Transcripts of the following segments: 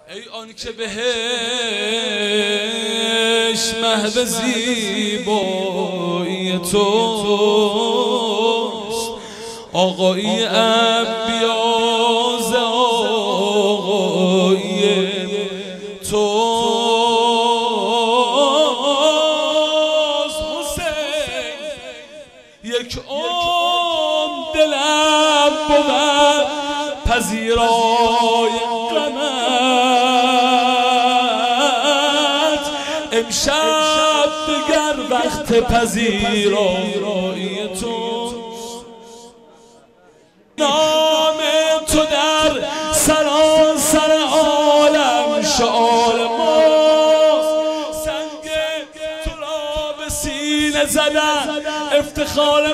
ای آن که بهش محو زیبایی توست، آقایی انبیا ز آقایی توست. حسین یک دلم بود پذیرای غمت، امشب دگر وقت پذیرایی توست. نام تو در سراسر عالم شعار ماست، سنگ تو را به سینه زدن افتخار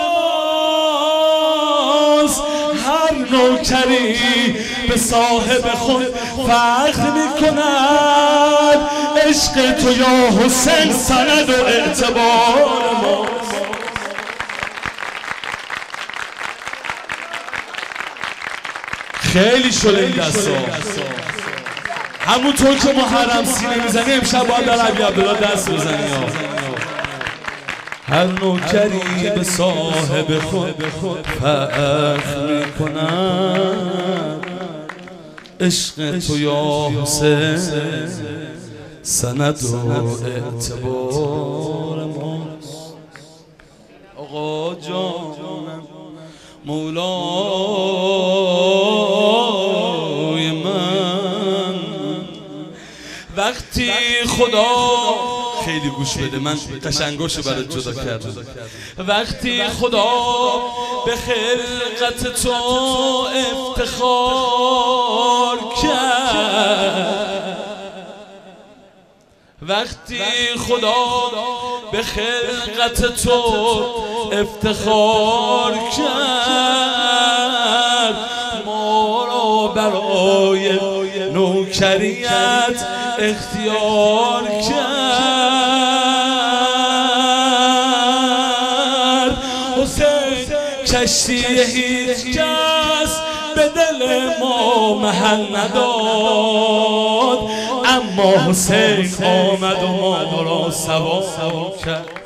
ماست. هر نوکری به صاحب خود فخر میکند، عشق تو یا حسین سند و اعتبار ماست. خیلی شده این دستا، همونطور که محرم سینه میزنی امشب باید در علی عبدالله دست بزنی. هر نوکری به صاحب خود فخر میکند، عشق تو یا حسین سند و اعتبار ماست. آقا جانم مولای من، وقتی خدا خیلی گوش بده، من قشنگاشو برات جدا کردم. وقتی خدا به خلقت تو افتخار کرد، وقتی خدا به خلقت تو افتخار کرد، ما را برای نوکریت اختیار کرد. حسین کشتی هیچ کس به دل ما محل نداد، اما حسین آمد و ما را سوار کرد.